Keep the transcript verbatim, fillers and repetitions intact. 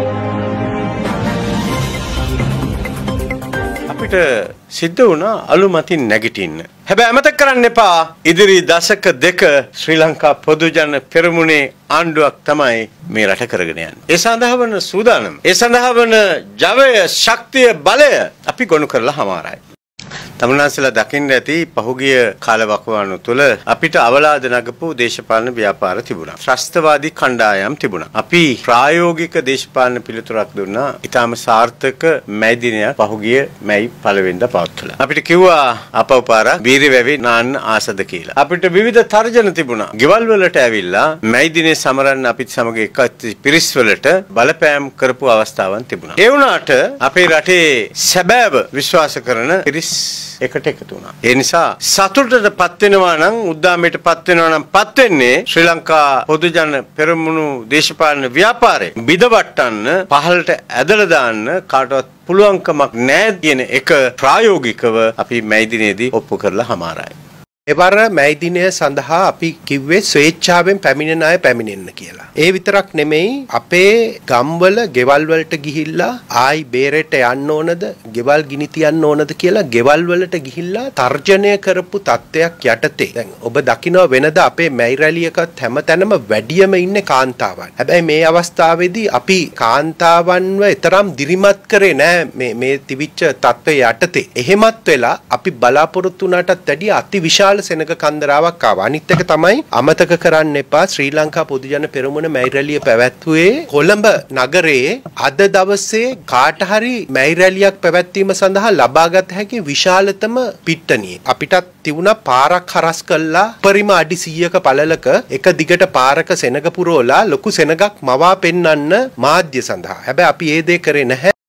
අපිට සිද්ධ වුණා අලුමතින් නැගිටින්න. හැබැයි අමතක කරන්න එපා ඉදිරි දශක දෙක ශ්‍රී ලංකා පොදු ජන පෙරමුණේ ආණ්ඩුවක් තමයි මේ රට කරගෙන යන්නේ. ඒ සඳහා වන සූදානම, ඒ සඳහා වන ජවය, ශක්තිය, බලය අපි ගොනු කරලා හමාරයි. තමුන්නාන්සලා දකින්න ඇති පහුගිය කාලවකවානු තුළ අපිට අවලාද නගපු දේශපාලන ව්‍යාපාර තිබුණා. ත්‍රස්තවාදී කණ්ඩායම් තිබුණා. අපි ප්‍රායෝගික දේශපාලන පිළිතුරක් දුන්නා. ඊටාම සාර්ථක මැයි දිනයක් පහුගිය මැයි පළවෙනිදා පවත්වලා. අපිට කිව්වා අපව පාරක් බීරිවැවි නාන්න ආසද කියලා. අපිට විවිධ තර්ජන තිබුණා. ගෙවල් වලට ඇවිල්ලා මැයි දිනේ සමරන්න අපිත් සමග එක්වත් පිරිස් වලට බලපෑම් කරපු අවස්ථාවන් තිබුණා. ඒ වුණාට අපේ රටේ සැබෑව විශ්වාස කරන පිරිස් එකට එකතු වුණා. ඒ නිසා සතුටටපත් වෙනවා නම්, උද්දාමයටපත් වෙනවා නම් පත් වෙන්නේ ශ්‍රී ලංකා පොදු ජන පෙරමුණු දේශපාලන ව්‍යාපාරේ බිඳවට්ටන්න, පහළට ඇදලා දාන්න කාටවත් පුළුවන්කමක් නැහැ කියන එක ප්‍රායෝගිකව අපි මැයි දිනේදී ඔප්පු කරලා හමාරයි. එවර මැයි දිනය සඳහා අපි කිව්වේ ස්වේච්ඡාවෙන් පැමිණෙන අය පැමිණෙන්න කියලා. ඒ විතරක් නෙමෙයි, අපේ ගම්වල ගෙවල් වලට ගිහිල්ලා ආයි බේරෙට යන්න ඕනද, ගෙවල් ගිනි තියන්න ඕනද කියලා ගෙවල් වලට ගිහිල්ලා තර්ජනය කරපු තත්ත්වයක් යටතේ. දැන් ඔබ දකිනවා වෙනද අපේ මැයි රැලියකත් හැමතැනම වැඩියම ඉන්නේ කාන්තාවන්. හැබැයි මේ අවස්ථාවේදී අපි කාන්තාවන්ව තරම් දිරිමත් කරේ නෑ මේ මේ තිවිච්ච තත්ත්වය යටතේ. එහෙමත් වෙලා අපි බලාපොරොත්තු වුණාටත් වැඩිය අතිවිශාල සෙනග කන්දරාවක් ආවා. අනිත් එක තමයි අමතක කරන්න එපා ශ්‍රී ලංකා පොදු ජන පෙරමුණ මැයි රැළිය පැවැත්වුවේ කොළඹ නගරයේ අද දවසේ කාට හරි මැයි රැළියක් පැවැත්වීම සඳහා ලබාගත හැකි විශාලතම පිට්ටනිය. අපිටත් තිබුණා පාරක් හරස් කළා පරිම අඩි සීයක පළලක එක දිගට පාරක සෙනග පුරවලා ලොකු සෙනගක් මවා පෙන්වන්න මාධ්‍ය සඳහා. හැබැයි අපි ඒ දේ කරේ නැහැ.